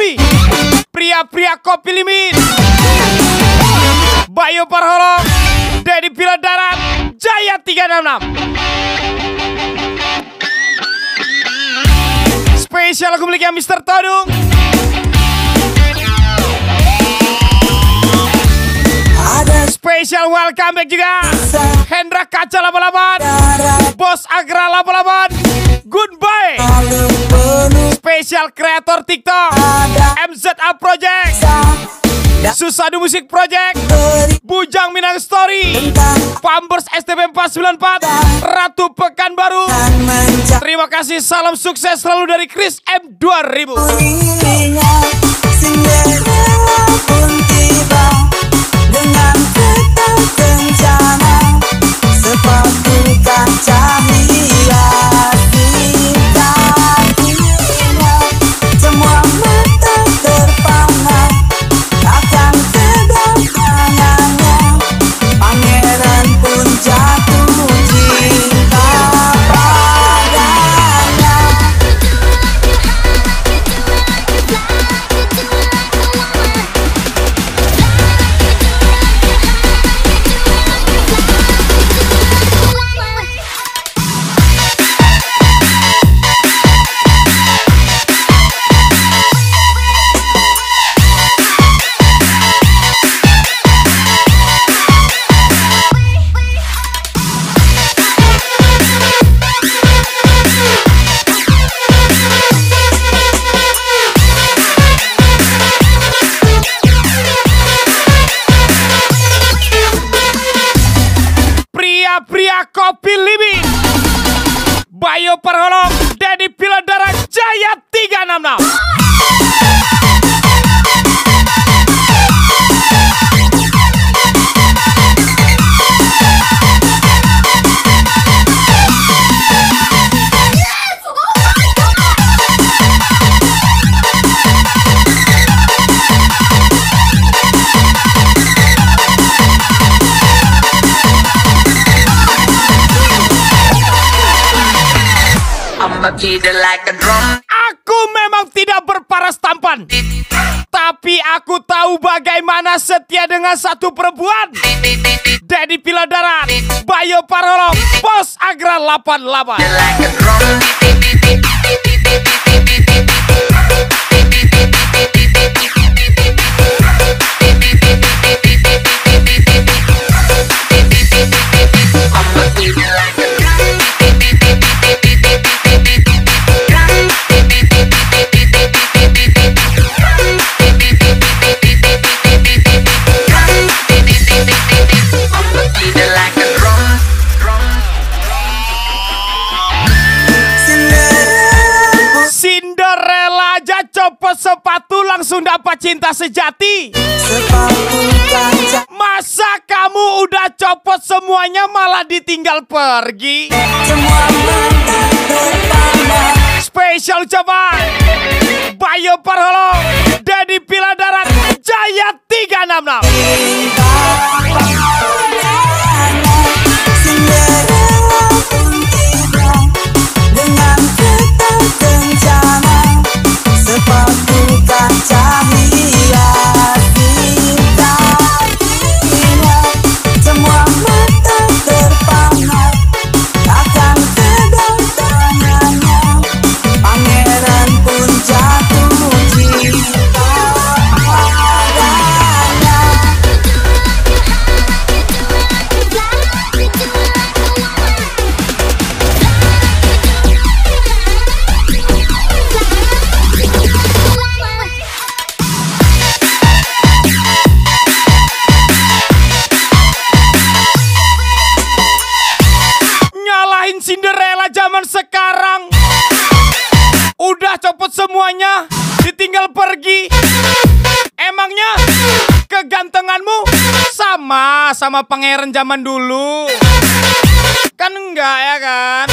Louis, pria-pria kopi limit, Bayu Parholong, Dedi Pila Darat, Jaya 366. Spesial lagu miliknya Mr. Todung. Spesial welcome back juga Hendra Kaca 88, Bos Agra 88, Goodbye. Spesial kreator TikTok MZA Project, Susadu Musik Project, Bujang Minang Story, Pambers STP 494, Ratu Pekanbaru. Terima kasih, salam sukses selalu dari Chris M 2000. Dengan ketak kencana sepatu kaca hiasi kakinya, semua mata terpana akan kedatangannya. Pangeran pun jatuh cinta padanya. Pria kopi limit, Bayu Parholong, Dedi Pila Darat, Jaya 366. Aku memang tidak berparas tampan, tapi aku tahu bagaimana setia dengan satu perempuan. Dedi Pila Darat, Bayu Parholong, Bos Agra 88. Cinderella aja copot sepatu langsung dapat cinta sejati. Masa kamu udah copot semuanya malah ditinggal pergi? Spesial ucapan Bayu Parholong, Dedi Pila Darat, Jaya 366. Sepatu kaca hiasi kakinya, semua mata terpana akan kedatangannya. Pangeran pun jatuh cinta padanya. Cinderella zaman sekarang udah copot semuanya, ditinggal pergi. Emangnya kegantenganmu sama pangeran zaman dulu? Kan enggak ya kan?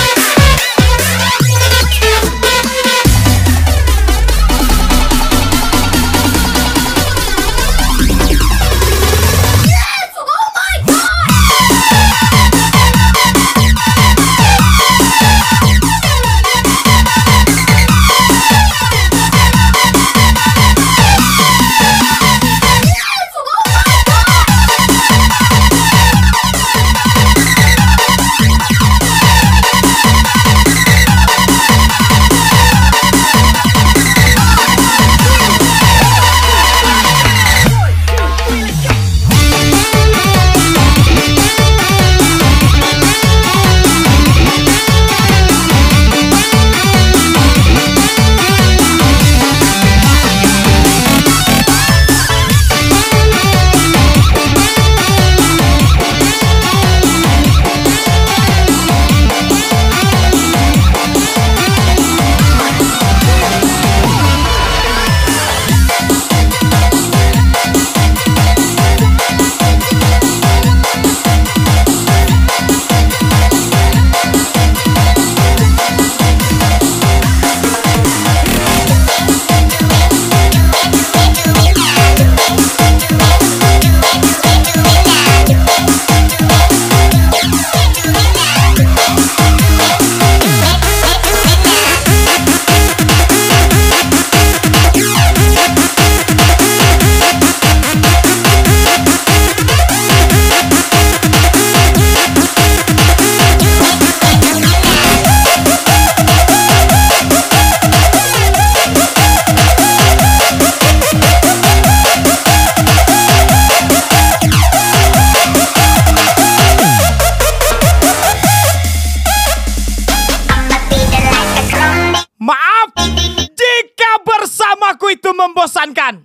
membosankan.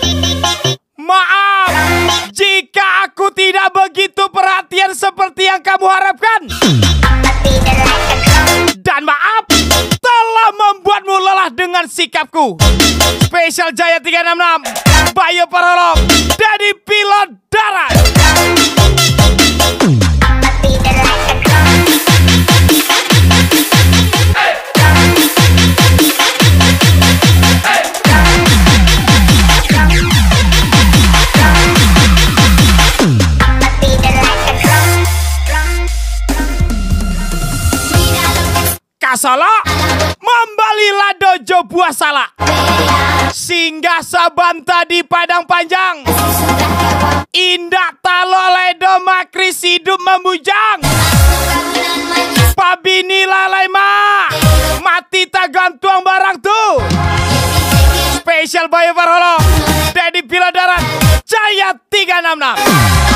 Maaf jika aku tidak begitu perhatian seperti yang kamu harapkan. Dan maaf telah membuatmu lelah dengan sikapku. Spesial Jaya 366, Bayu Parholong, Dedi Pilot Darat. Kasolo membalilah dojo buah salak, singgah sabanta di Padang Panjang, indak talo ledo makris hidup membujang, pabini lalai ma mati tak gantuang barang tuh. Spesial Bayu Parholong, Dedi Pilot Darat, Jaya 366.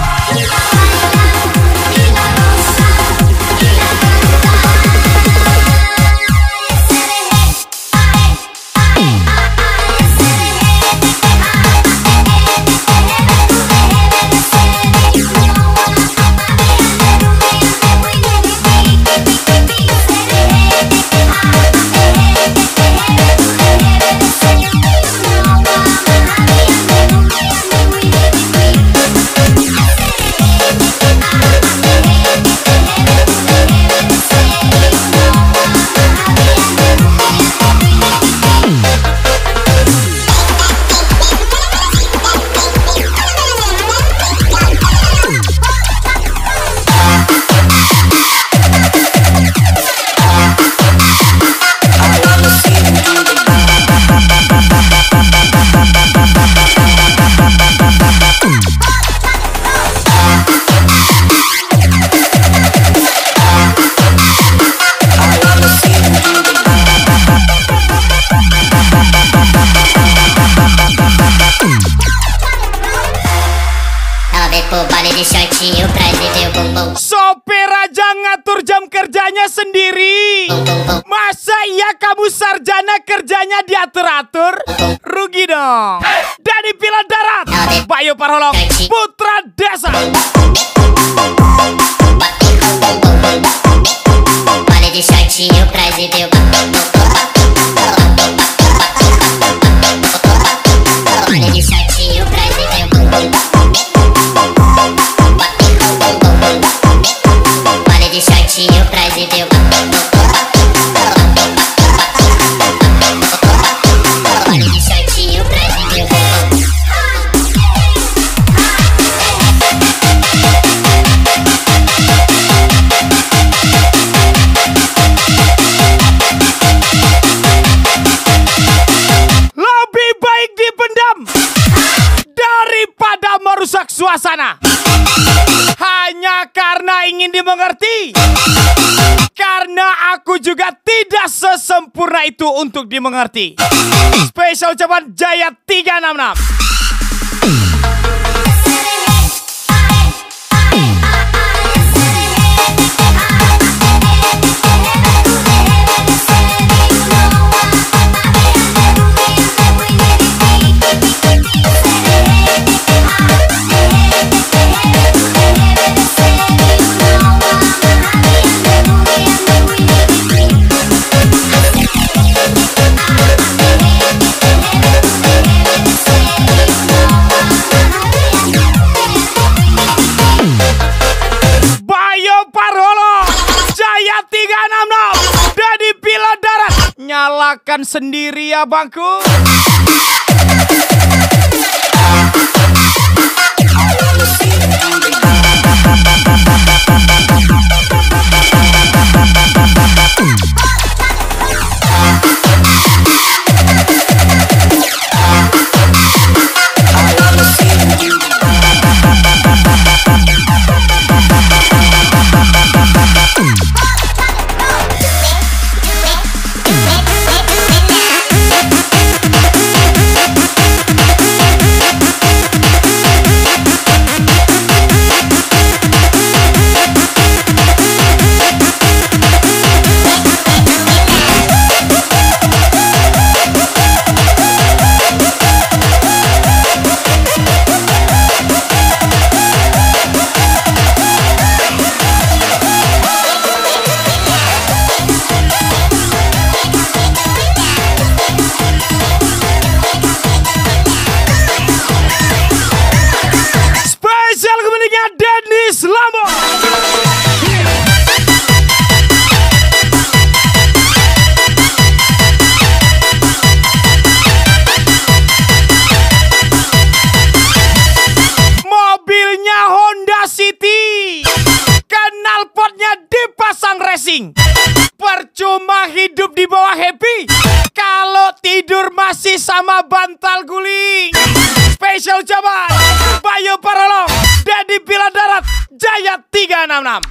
Sopir aja ngatur jam kerjanya sendiri. Masa iya kamu sarjana kerjanya diatur-atur? Rugi dong. Dedi Pilot Darat, Bayu Parholong, Putra Desa. Merusak suasana hanya karena ingin dimengerti. Karena aku juga tidak sesempurna itu untuk dimengerti. Spesial ucapan Jaya 366. Dedi Pilot Darat, nyalakan sendiri ya bangku. tidur masih sama bantal guling. Spesial ucapan Bayu Parolong, Dedi Pilar Darat, Jaya 366.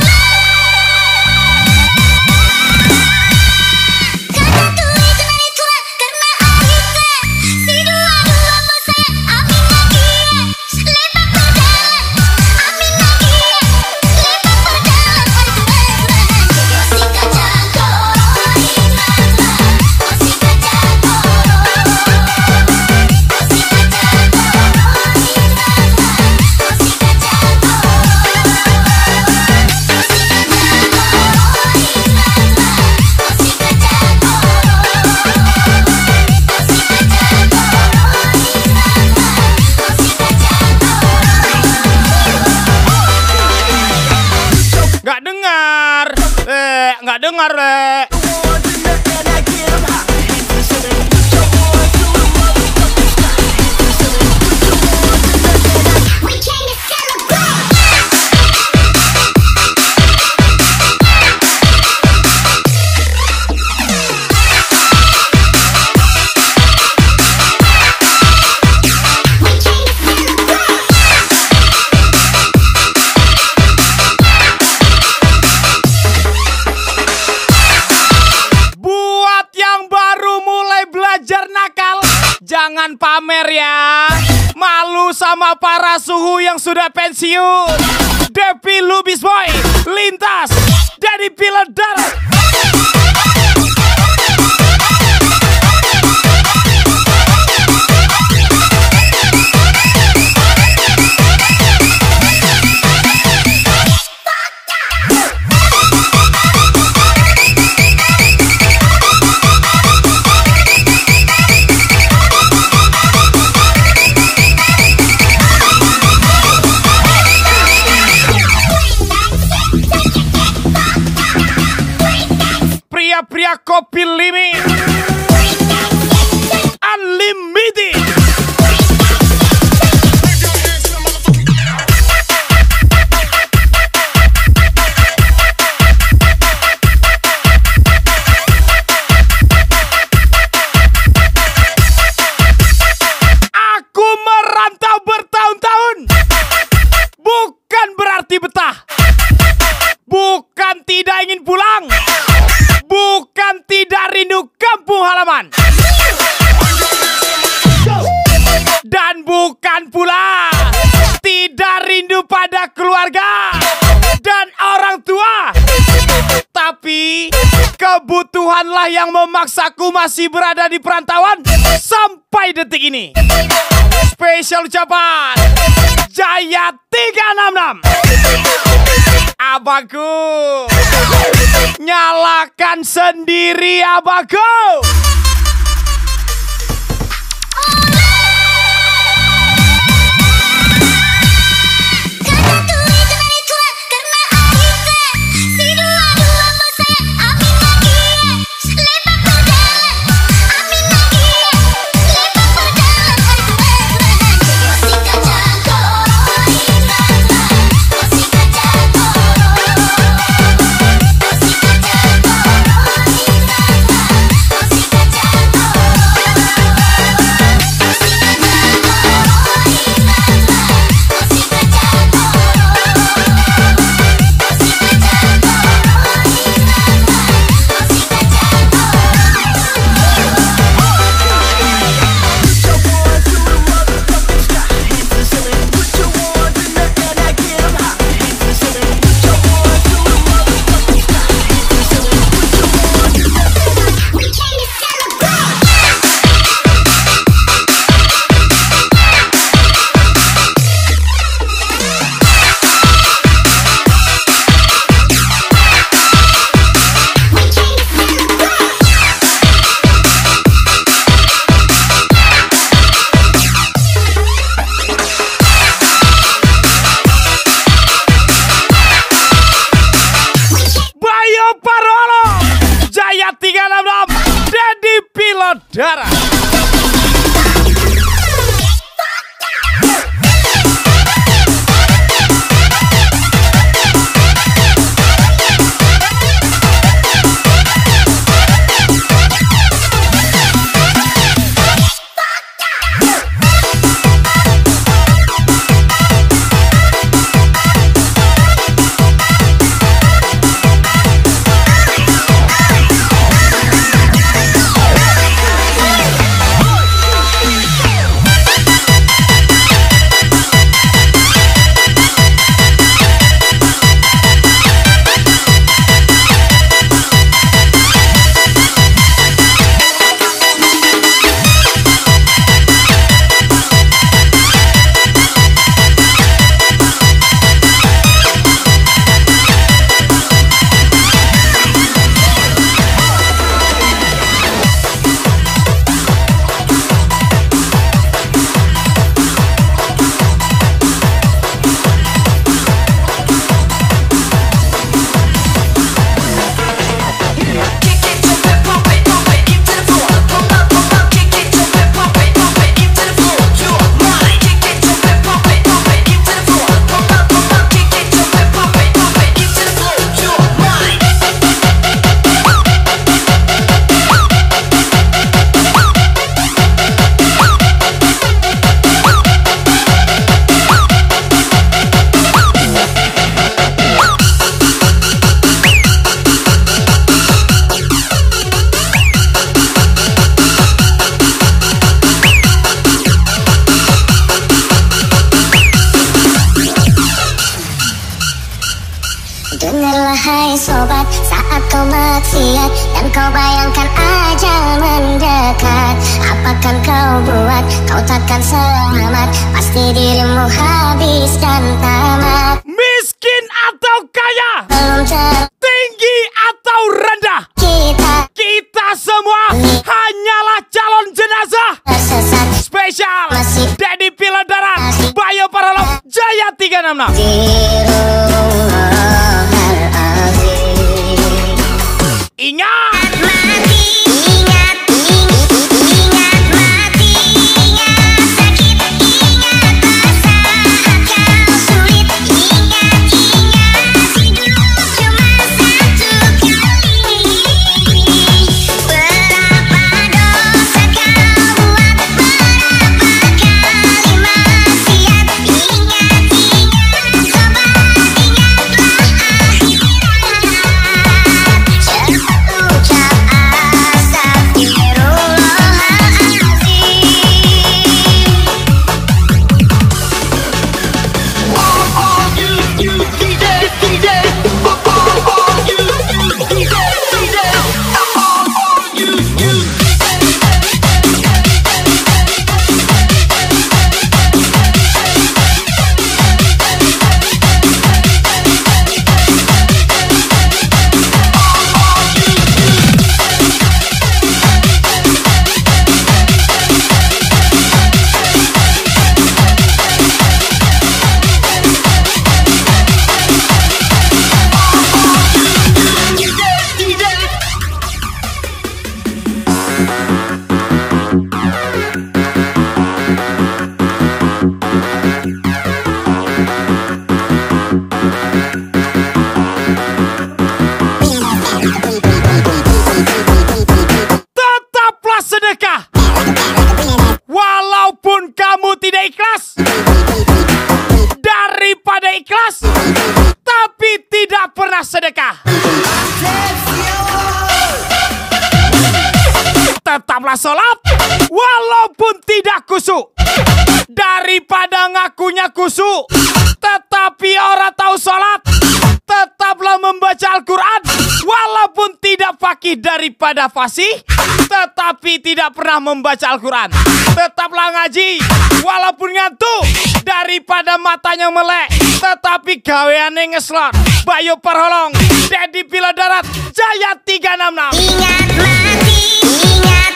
Nggak dengar, Le. Jangan pamer ya, malu sama para suhu yang sudah pensiun. Devi Lubis Boy, Lintas, Dedi Pilar Darat. Pria kopi limi Unlimited. Aku merantau bertahun-tahun bukan berarti betah, bukan tidak ingin pulang, bukan tidak rindu kampung halaman, dan bukan pula tidak rindu pada keluarga dan orang tua. Tapi kebutuhanlah yang memaksaku masih berada di perantauan sampai detik ini. Spesial ucapan Jaya 366. Abangku, nyalakan sendiri abangku. Wahai sobat, saat kau maksiat dan kau bayangkan ajal mendekat, apakan kau buat? Kau takkan selamat, pasti dirimu habis dan tamat. Miskin atau kaya, Belum tinggi atau rendah, kita semua hanyalah calon jenazah. tersesat Spesial Masih. Dedi Pila Darat, Bayo Paralog, Jaya 366. Ingat, Ingat mati, ingat sakit, ingat saat kau sulit, ingat hidup cuma satu kali. Berapa dosa kau buat, berapa kali maksiat, ingat sobat, ingatlah akhirat. Ucap tetaplah sedekah. Walaupun kamu tidak ikhlas, daripada ikhlas tapi tidak pernah sedekah. Tetaplah sholat walaupun tidak khusyuk, daripada ngakunya khusyuk tetapi orang tahu sholat. Tetaplah membaca Al-Quran walaupun tidak faqih, daripada fasih tetapi tidak pernah membaca Al-Quran. Tetaplah ngaji walaupun ngantuk, daripada matanya melek tetapi gaweane ngeslot. Bayo Parholong, Dedi Pila Darat, Jaya 366. ingat mati, ingat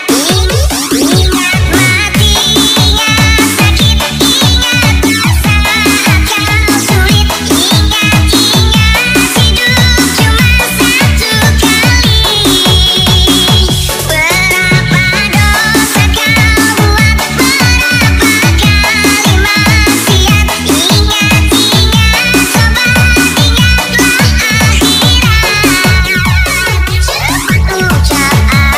mati, ingat sakit, ingat saat kau sulit, ingat hidup cuma satu kali. Berapa dosa kau buat, berapa kali maksiat, ingat sobat, ingatlah akhirat. Ucap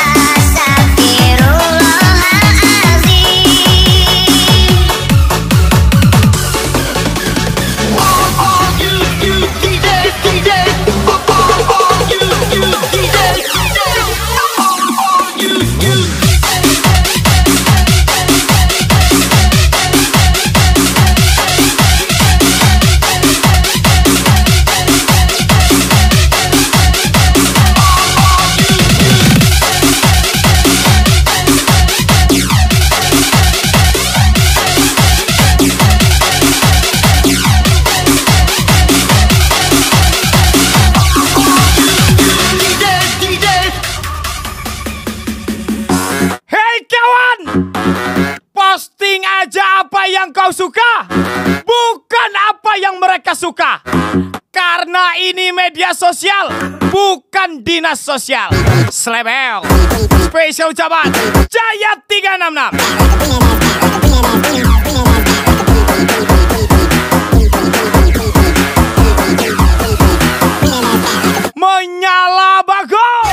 yang kau suka, bukan apa yang mereka suka. Karena ini media sosial, bukan dinas sosial. Slebel. Spesial ucapan Jaya 366. Menyala bagus.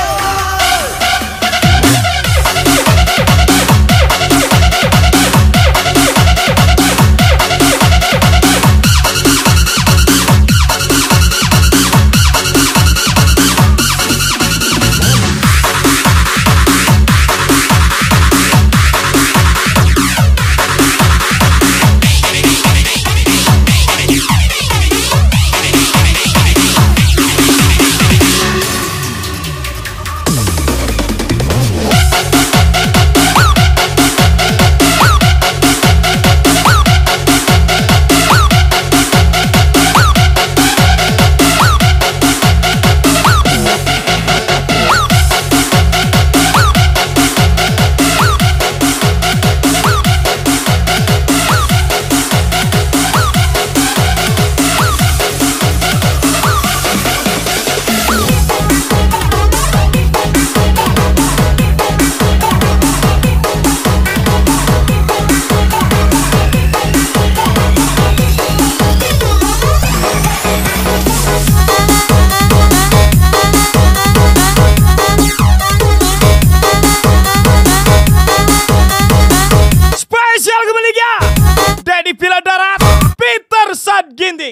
Dedi Pila Darat, Peter Sadginting.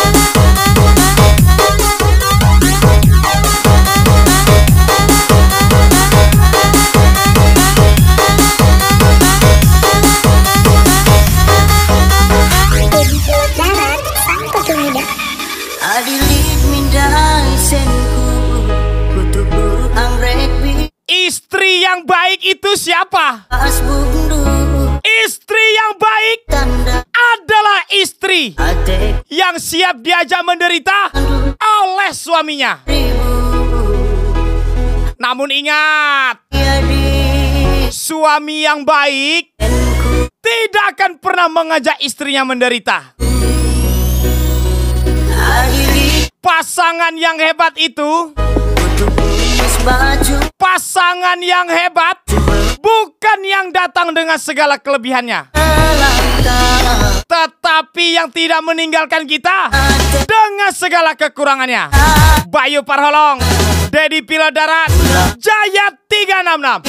Istri yang baik itu siapa? Istri yang baik adalah istri yang siap diajak menderita oleh suaminya. Namun ingat, suami yang baik tidak akan pernah mengajak istrinya menderita. Pasangan yang hebat itu, pasangan yang hebat bukan yang datang dengan segala kelebihannya, tetapi yang tidak meninggalkan kita dengan segala kekurangannya. Bayu Parholong, Dedi Pila Darat, Jaya 366.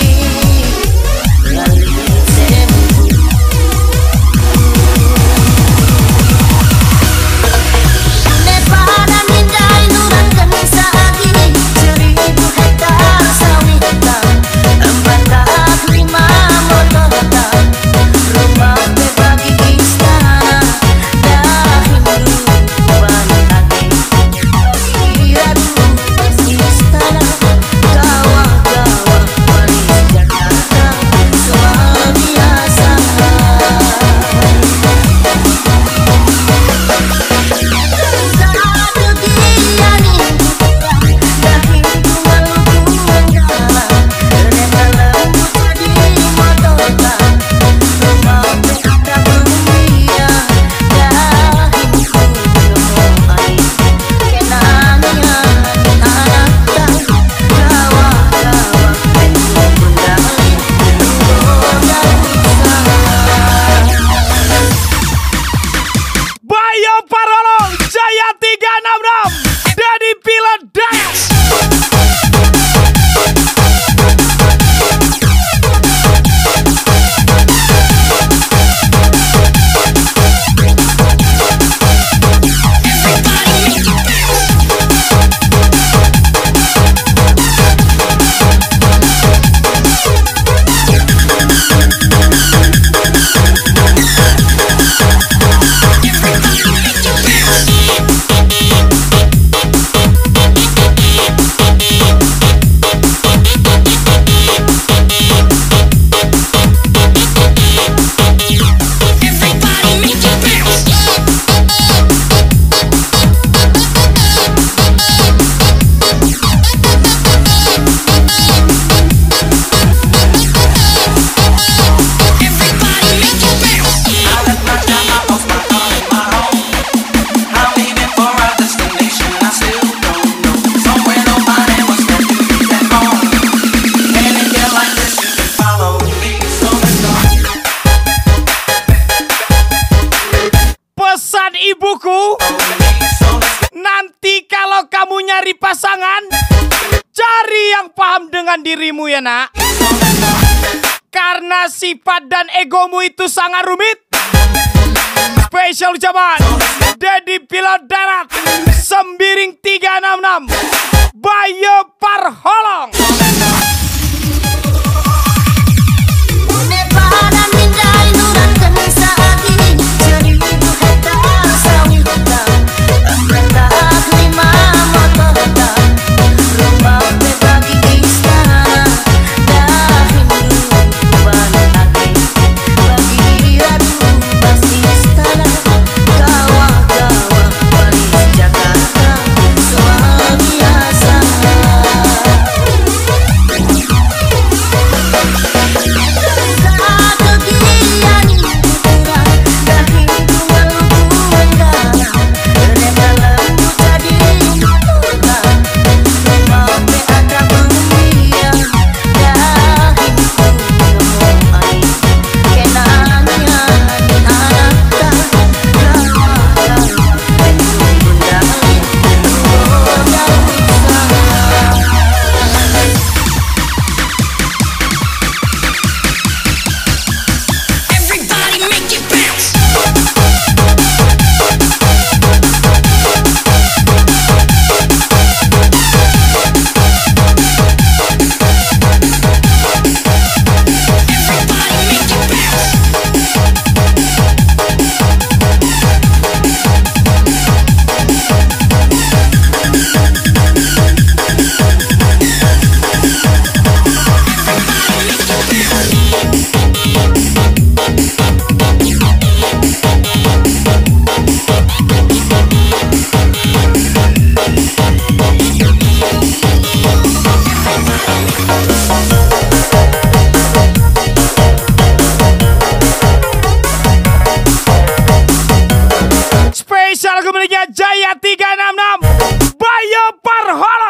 Ibuku, nanti kalau kamu nyari pasangan, cari yang paham dengan dirimu ya nak. Karena sifat dan egomu itu sangat rumit. Spesial ucapan Dedi Pila Darat, Sembiring 366, Bayu Parholong. Spesial kemenangan Jaya 366 Bayo Parholo.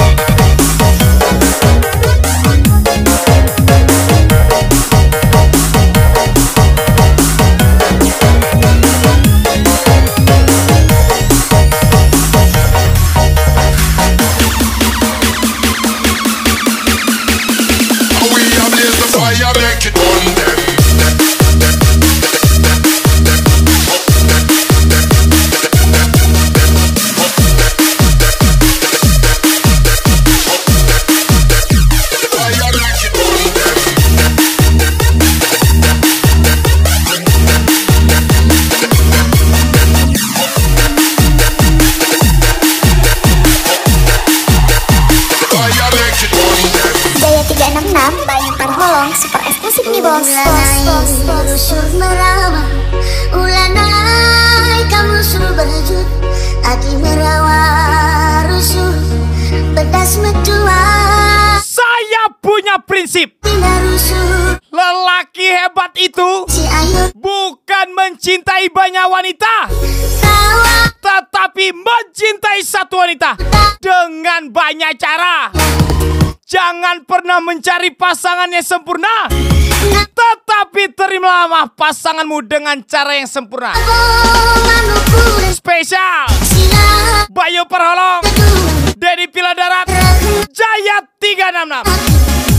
Bayo Parholo, super eksklusif nih bos. Rusuh merawat, ulanai kamu suruh berjut. Lagi merawat rusuh, bedas medua. Saya punya prinsip. Lelaki hebat itu bukan mencintai banyak wanita, tetapi mencintai satu wanita dengan banyak cara. Jangan pernah mencari pasangan yang sempurna, tetapi terimalah pasanganmu dengan cara yang sempurna. Spesial Bayo Parholo, Dedi Pila Darat, Jaya 366.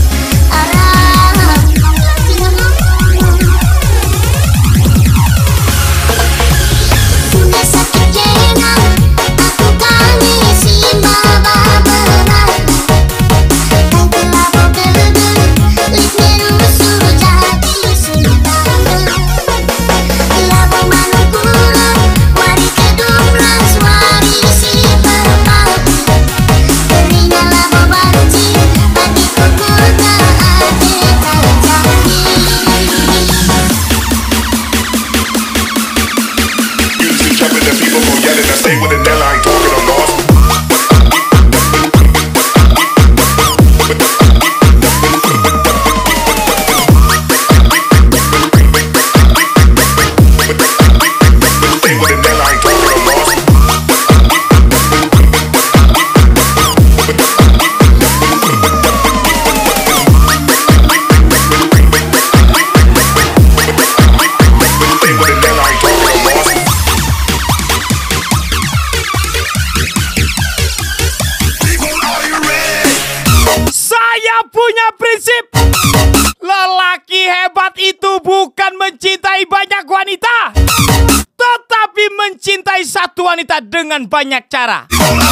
Punya prinsip, lelaki hebat itu bukan mencintai banyak wanita, tetapi mencintai satu wanita dengan banyak cara.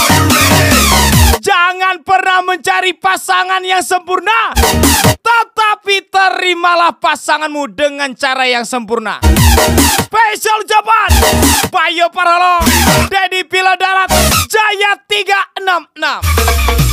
Jangan pernah mencari pasangan yang sempurna, tetapi terimalah pasanganmu dengan cara yang sempurna. Spesial ucapan Bayo Parholo, Dedi Pila Darat, Jaya 366.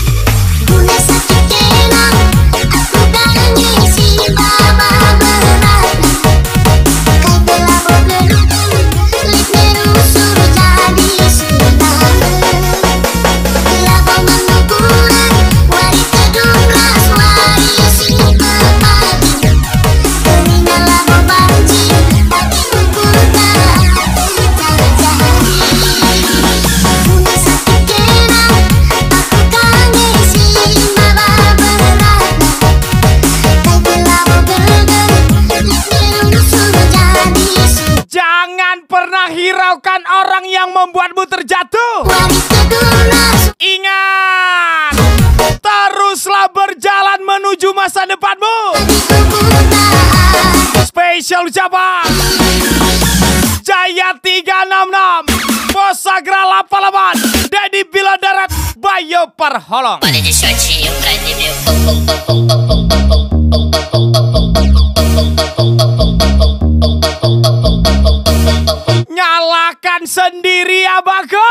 Hiraukan orang yang membuatmu terjatuh. Ingat, teruslah berjalan menuju masa depanmu. Spesial ucapan Jaya 366 Posagra 88 Dedi Pila Darat, Bayo Parholo. Nyalakan sendiri ya Bago.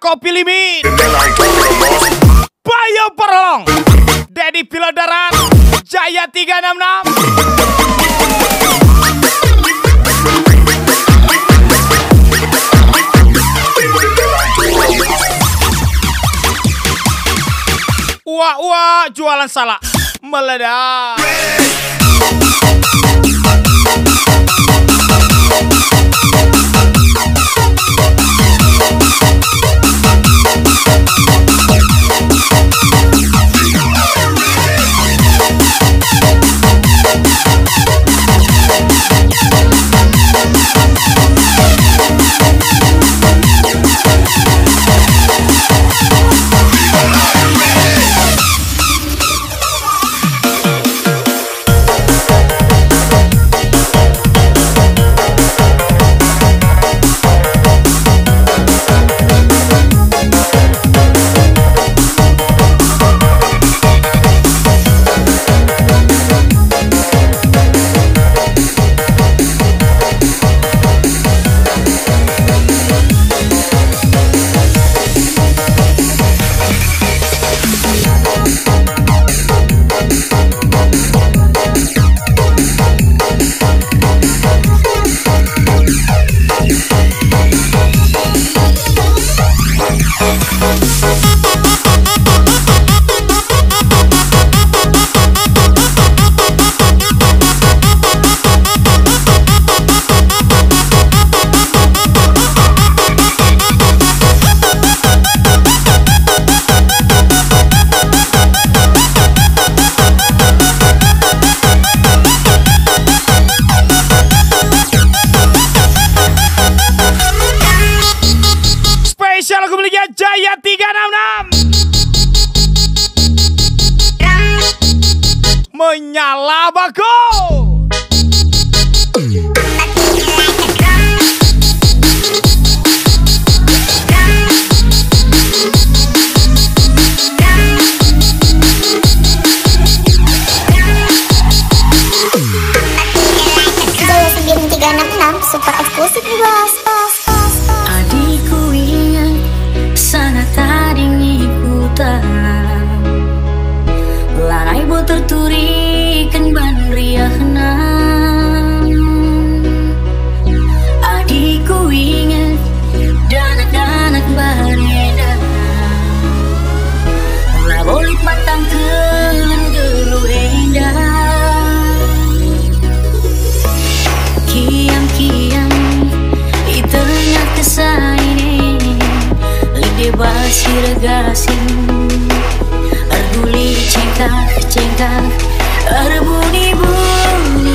Kopi Limit, Bayo Parolong, Dedi Pilot Darat, Jaya 366. Wah, jualan salak meledak. Spesial lagu miliknya Jaya 366. Menyala bago. Jaya 366 super eksklusif bos. Adikku ingat sana tadi ikutan Larai bo terturikan ban riahna. Adikku ingat danak-danak bareda Labolit matang kelen gelu endah. Kiam-kiam ternyata saine lide basir gasin arguli cengkak arbuni-buni.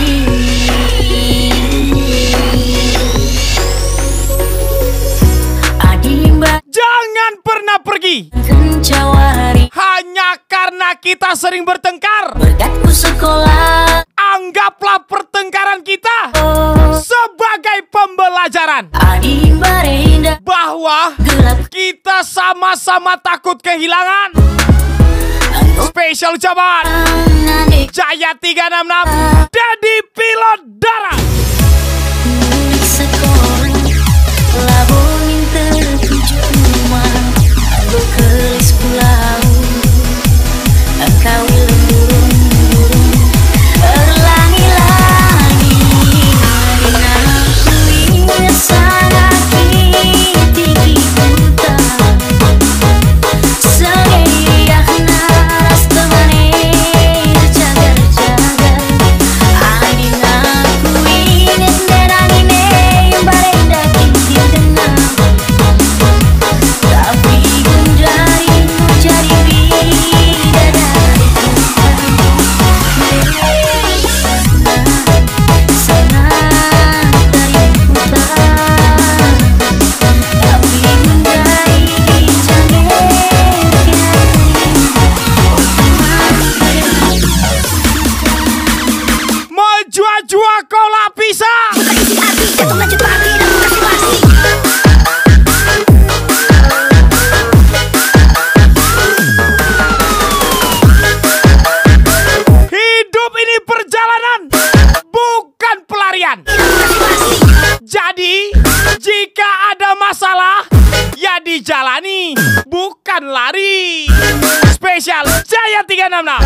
Adimba Jangan pernah pergi kencawari hanya karena kita sering bertengkar. berkatku sekolah. Anggaplah pertengkaran kita sebagai pembelajaran Adimba reindah bahwa gelap kita sama-sama takut kehilangan. Spesial ucapan adik Jaya 366, Dedi Pilot Darat. milik sekolah labonin tertuju rumah aku kelis pulau engkau burung-burung berlangi-langi. Aku ingat sangat tiki puta segeriak naras temane jagar-jagar. Adina aku ingat derangine barenda kinti tenang. Tapi gunjarimu jadi bidadari sana dari putar. Tapi gunjari Menjua-jua kau lapisa. Hidup ini perjalanan, bukan pelarian. Jadi, jika ada masalah, ya dijalanin. spesial Jaya 366.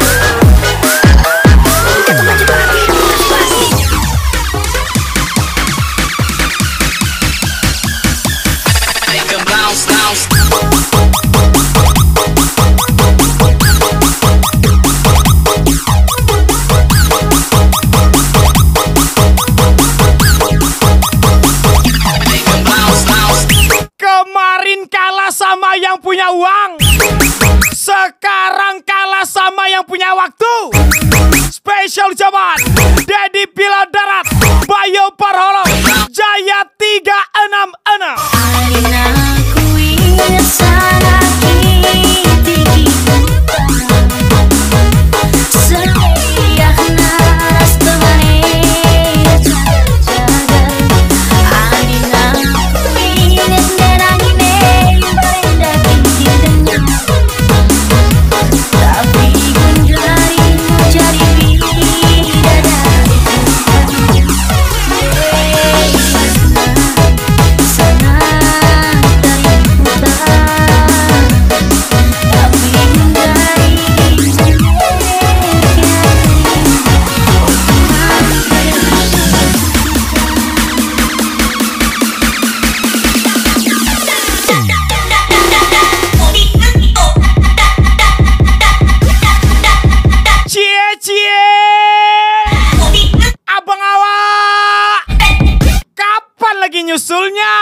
Kemarin kalah sama yang punya uang, sekarang kalah sama yang punya waktu. Spesial ucapan Dedi Pilar Darat, Bayo Parholo, Jaya 366. Aku ingat sangat tinggi Setiap naras temani jaga-jaga Adin aku ingat derangine Berendah tinggi tapi gunjarimu jadi bidadari sana dari hutan tapi gunjari Cie Abang Awak, kapan lagi nyusulnya?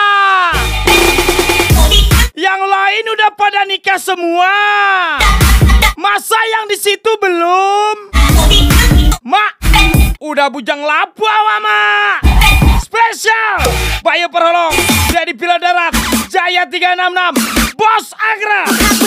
Yang lain udah pada nikah semua, masa yang di situ belum? Mak, udah bujang lapu awak, Mak. Spesial Bayo Parholong, Dedi Pilar Darat, Jaya 366, Bos Agra.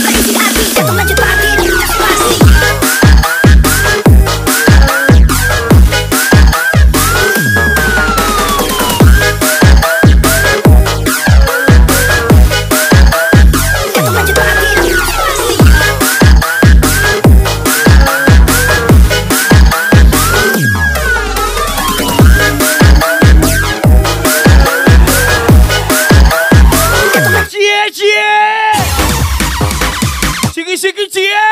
Siki cie.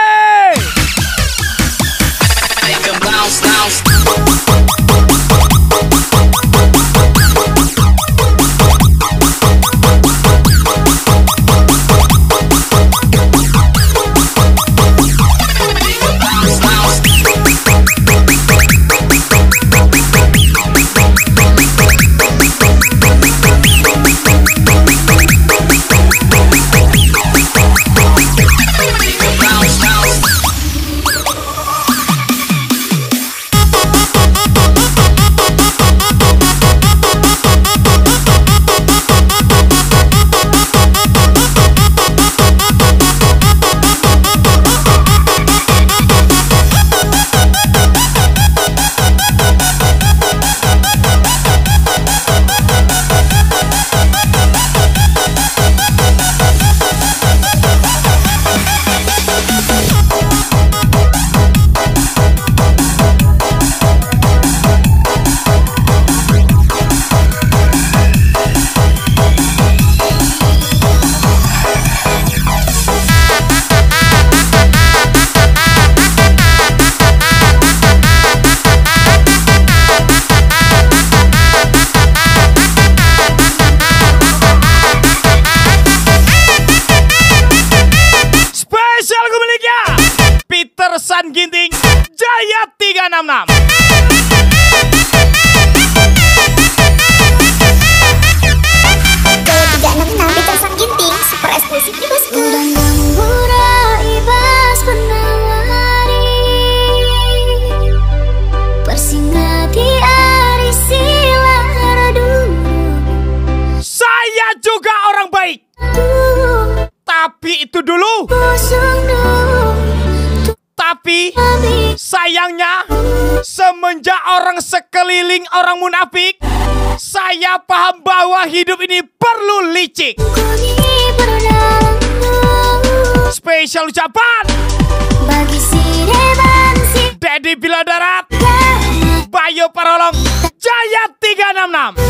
Petersan Ginting, Jaya 366. Jaya 366 Petersan Ginting, super eksklusif di bosku. Udang gembura ibas penawari Persingati ari silar dulu. Saya juga orang baik, tapi itu dulu. Tapi sayangnya semenjak orang sekeliling orang munafik, saya paham bahwa hidup ini perlu licik. Spesial ucapan Bagi si Deban si Dedi Pilar Darat, Bayo Parholong, Jaya 366.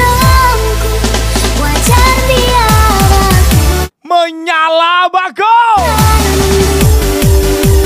wajar dia Menyala bago.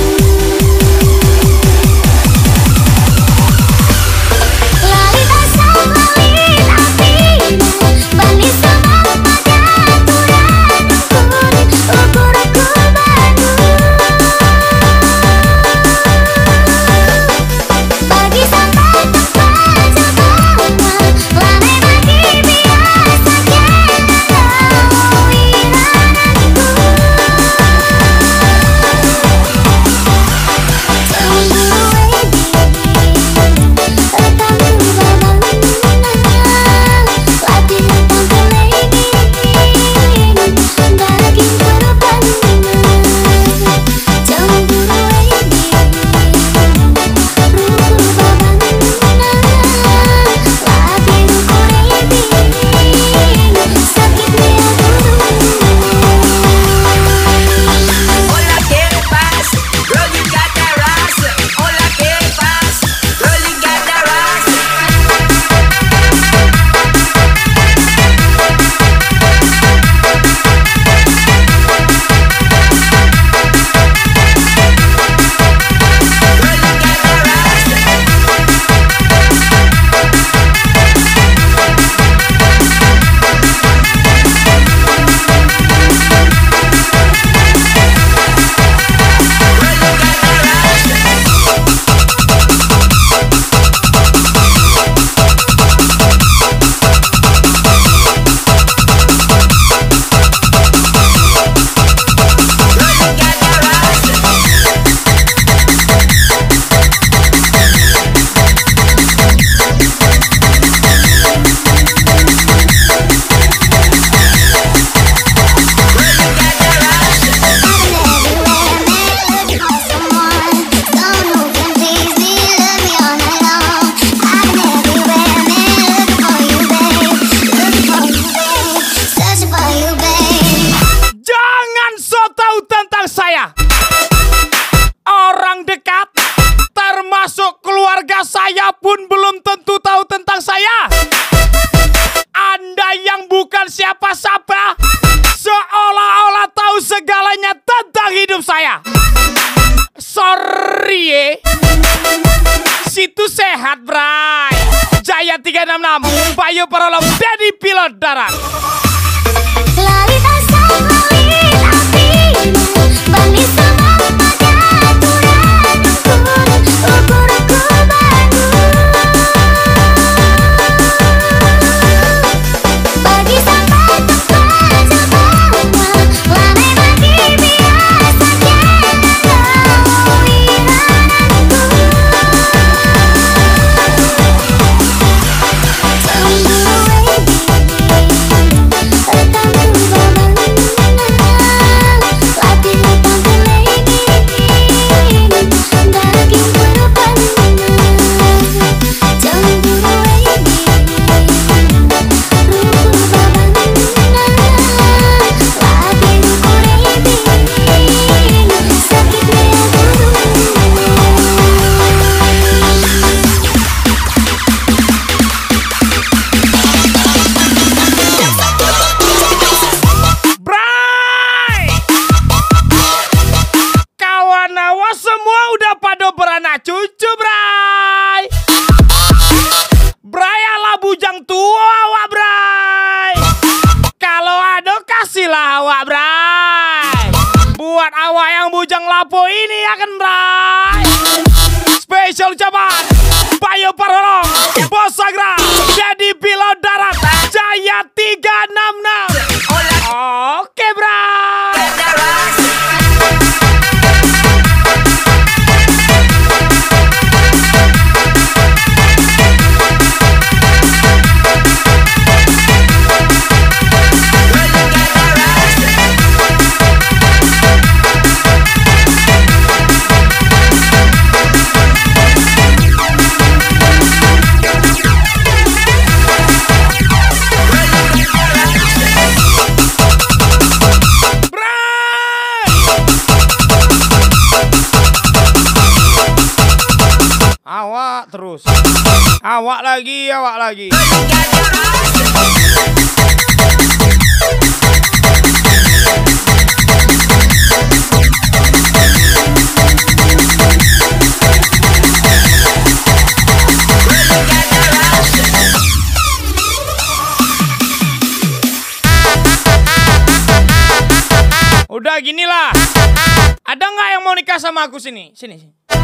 pun belum tentu tahu tentang saya. Anda yang bukan siapa-siapa seolah-olah tahu segalanya tentang hidup saya. Sorry ya. Situ sehat, Bray. Jaya 366, Bayu Parolong, Dedi Pilot Darat. Lalit asap, lalit apimu, balik sama pada aturan ukur aku bangun. Bagi sampai tempat sebawa, lalai bagi biasa jangan kau irananku. Cucu, Bray. Bray ala bujang tua awak, Bray. Kalau ada kasihlah awak, Bray. Buat awak yang bujang lapo ini ya kan, Bray. Spesial ucapan Bayu Parolong, Bos Agra, Dedi Pilot Darat, Jaya 366. Oke, Bray. Awak terus. Awak lagi, awak lagi. Udah ginilah. Ada nggak yang mau nikah sama aku sini? Sini.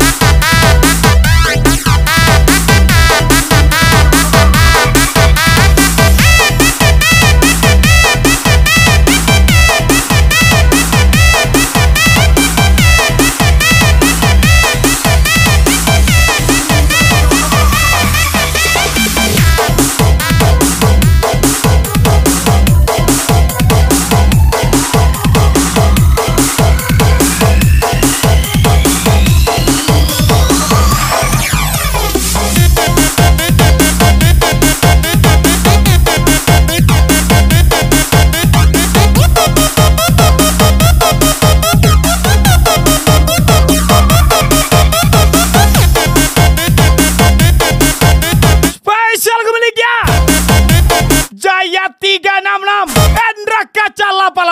Jaya 366, Hendra Kaca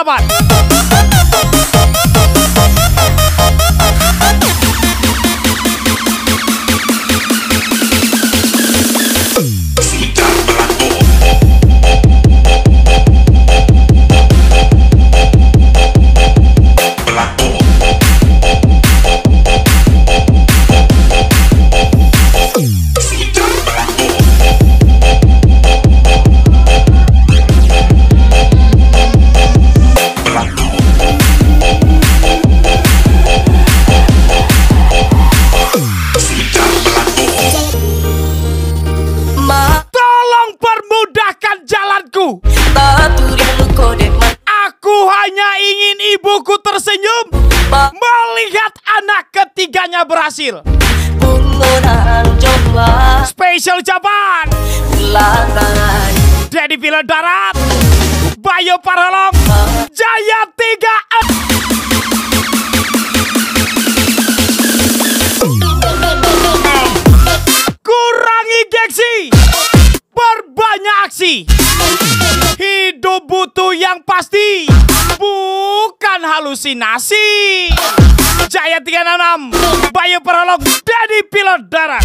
88. Aku hanya ingin ibuku tersenyum melihat anak ketiganya berhasil. Spesial ucapan Dedi Pilot Darat, Bayu Parolong, Jaya 3. Kurang gengsi, perbanyak aksi. Hidup butuh yang pasti, bukan halusinasi. Jaya 366, Bayu Prolog, Dedi Pilot Darat.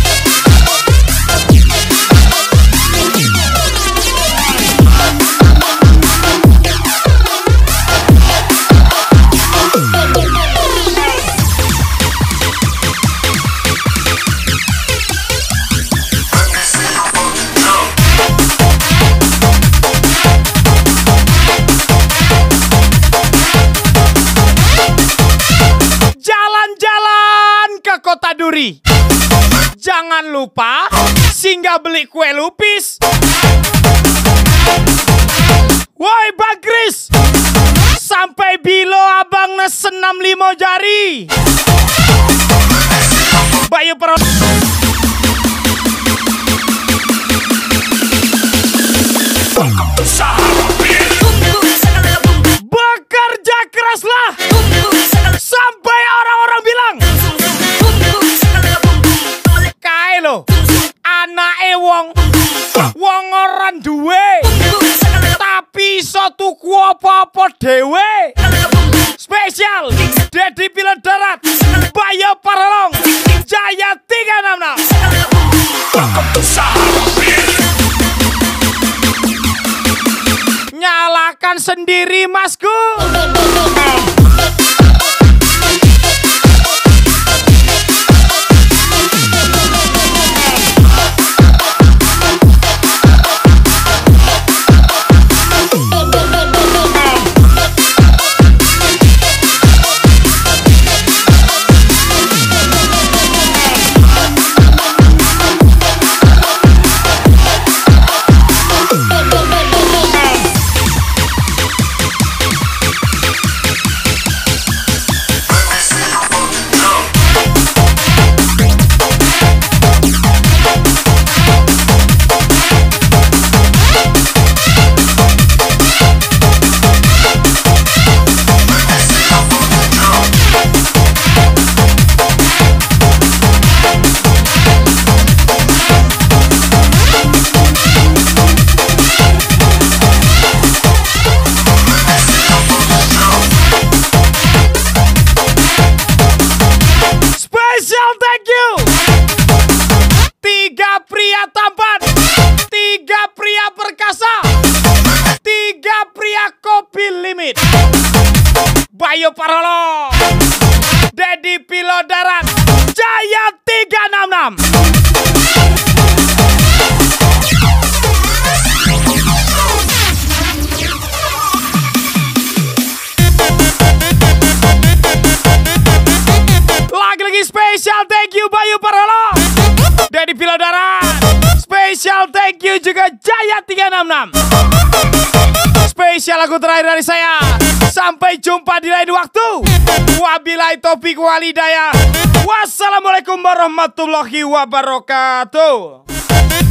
Kota Duri, jangan lupa singgah beli kue lupis. Woi Bang Kris, sampai bilo abang nesenam 5 jari. Bayu Pro bekerja keraslah sampai orang-orang bilang lo anake wong orang duwe tapi iso tuku apa-apa dhewe. Spesial Dedi Pilot Darat, Bayu Prolog, Jaya 366. Nyalakan sendiri masku. Bayu Prolog, Dedi Pilot Darat, Jaya 366. Lagi-lagi spesial thank you Bayu Prolog, Dedi Pilot Darat. Spesial thank you juga Jaya 366. Spesial lagu terakhir dari saya. Sampai jumpa di lain waktu. Wabillahi taufiq wal hidayah. Wassalamualaikum warahmatullahi wabarakatuh.